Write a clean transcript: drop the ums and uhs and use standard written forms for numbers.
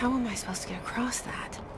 How am I supposed to get across that?